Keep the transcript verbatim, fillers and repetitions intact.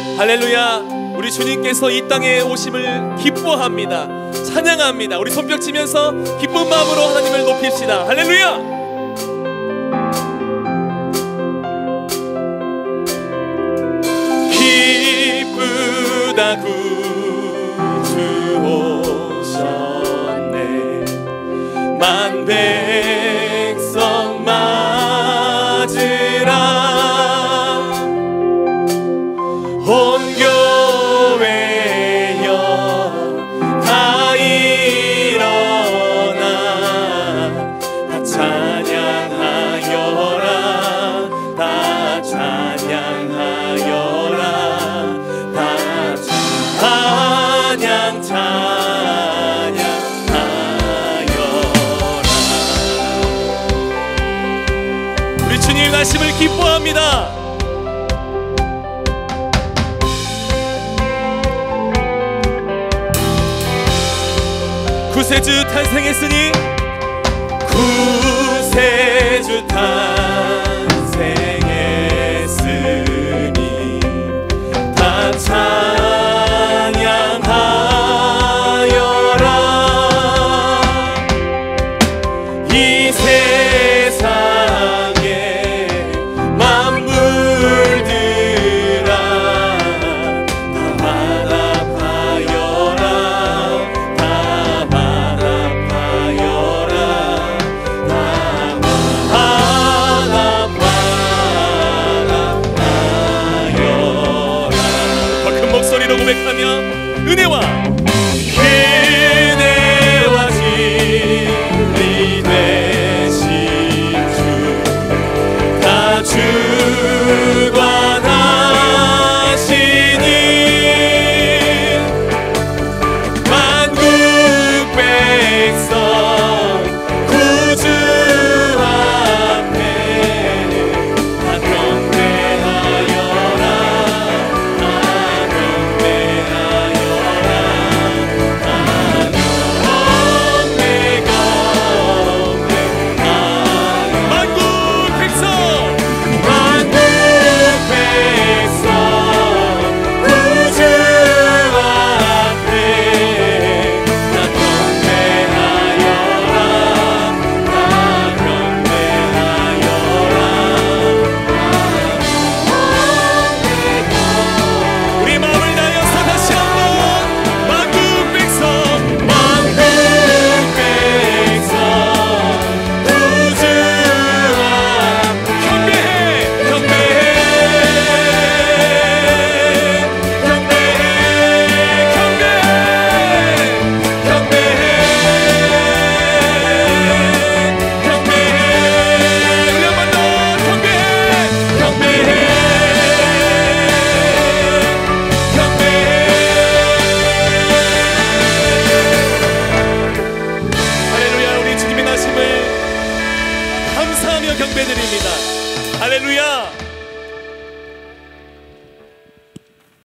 할렐루야. 우리 주님께서 이 땅에 오심을 기뻐합니다. 찬양합니다. 우리 손뼉 치면서 기쁜 마음으로 하나님을 높입시다. 할렐루야. 기쁘다 구주 오셨네. 만 백성 맞으라. 온 교회여 다 일어나 다 찬양하여라. 다 찬양하여라. 다 찬양 찬양하여라. 우리 주님 나심을 기뻐합니다. 구세주 탄생했으니 구세주 탄생했으니 다 찬양하여라. 이 세상에 만물들아 다 화답하여라. 소리로 고백하며 은혜와 은혜와 진리 되신 주 다 주관하시니 만국 백성 구주 앞에 다 경배하여라. 감사하며 경배드립니다. 할렐루야.